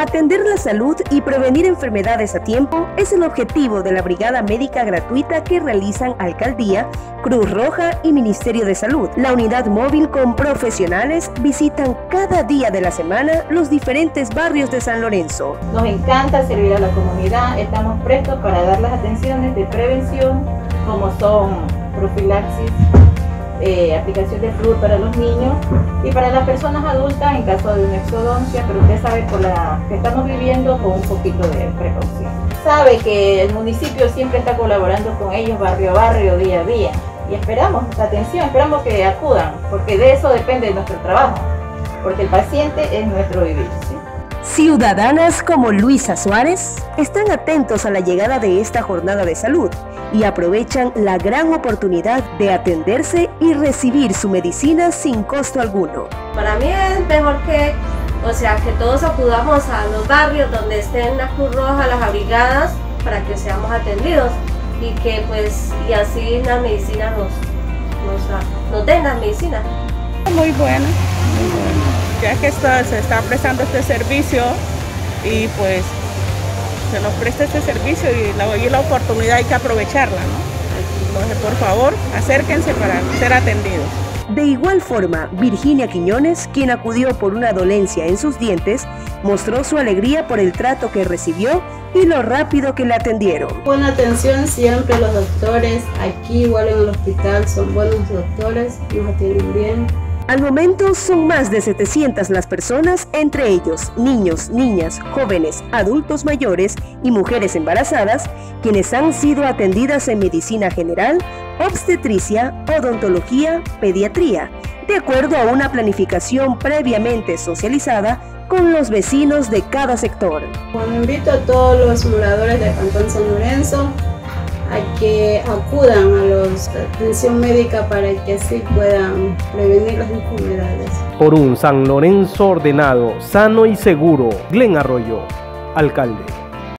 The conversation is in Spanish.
Atender la salud y prevenir enfermedades a tiempo es el objetivo de la Brigada Médica Gratuita que realizan Alcaldía, Cruz Roja y Ministerio de Salud. La unidad móvil con profesionales visitan cada día de la semana los diferentes barrios de San Lorenzo. Nos encanta servir a la comunidad, estamos prestos para dar las atenciones de prevención como son profilaxis, aplicación de flúor para los niños y para las personas adultas en caso de una exodoncia, pero usted sabe por la que estamos viviendo con un poquito de precaución. Sabe que el municipio siempre está colaborando con ellos barrio a barrio, día a día, y esperamos atención, esperamos que acudan, porque de eso depende nuestro trabajo, porque el paciente es nuestro vivir, ¿sí? Ciudadanas como Luisa Suárez están atentos a la llegada de esta jornada de salud y aprovechan la gran oportunidad de atenderse y recibir su medicina sin costo alguno. Para mí es mejor que todos acudamos a los barrios donde estén la Cruz Roja, las brigadas, para que seamos atendidos y que y así la medicina nos den la medicina. Muy bueno, ya que se está prestando este servicio y pues se nos presta este servicio y la oportunidad hay que aprovecharla, ¿no? Entonces, por favor, acérquense para ser atendidos. De igual forma, Virginia Quiñones, quien acudió por una dolencia en sus dientes, mostró su alegría por el trato que recibió y lo rápido que le atendieron. Buena atención siempre los doctores, aquí igual en el hospital son buenos doctores, nos atienden bien. Al momento son más de 700 las personas, entre ellos niños, niñas, jóvenes, adultos mayores y mujeres embarazadas, quienes han sido atendidas en medicina general, obstetricia, odontología, pediatría, de acuerdo a una planificación previamente socializada con los vecinos de cada sector. Bueno, invito a todos los moradores del Cantón San Lorenzo a que acudan a la atención médica para que así puedan prevenir las enfermedades. Por un San Lorenzo ordenado, sano y seguro. Glenn Arroyo, alcalde.